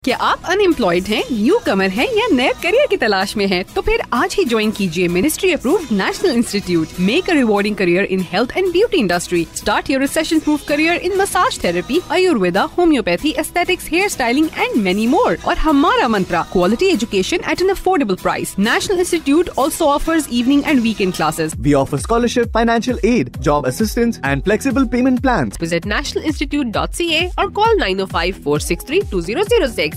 क्या आप अनएम्प्लॉयड हैं, न्यू कमर हैं या नए करियर की तलाश में हैं? तो फिर आज ही ज्वाइन कीजिए ministry approved national institute. Make a rewarding career in health and beauty industry. Start your recession proof career in massage therapy, Ayurveda, homeopathy, aesthetics, hair styling and many more. और हमारा mantra, quality education at an affordable price. National institute also offers evening and weekend classes. We offer scholarship, financial aid, job assistance and flexible payment plans. Visit nationalinstitute.ca or call 905-463-2006.